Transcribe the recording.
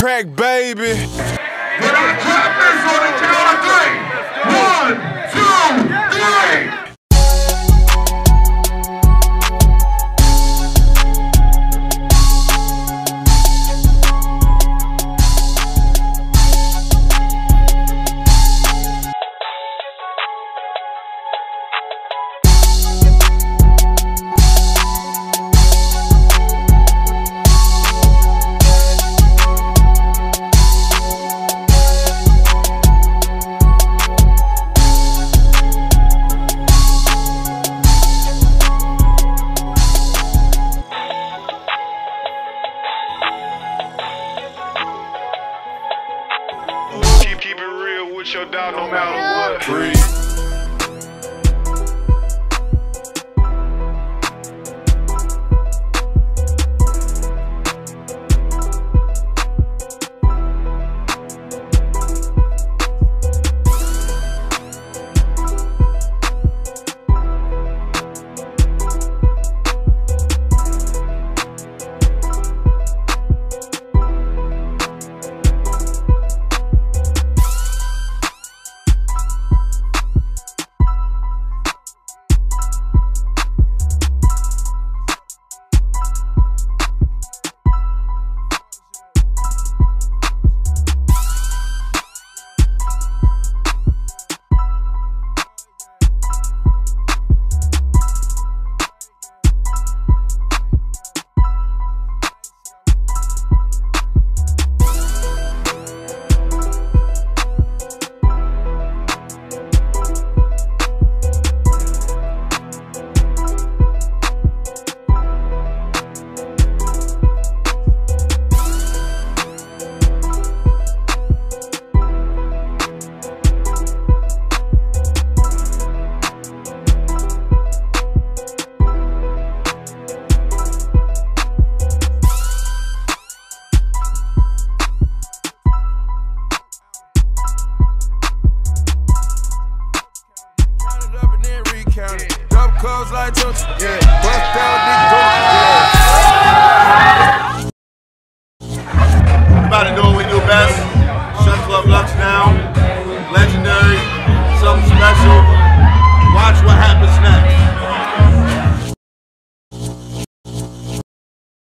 crack, baby. We're gonna clap this on the count of 3. 1, 2, 3. Keep it real with your dog no matter what. Breathe. Drop clubs like Jones, yeah. Bust down, We're about to do what we do best. Shut Club Lux now.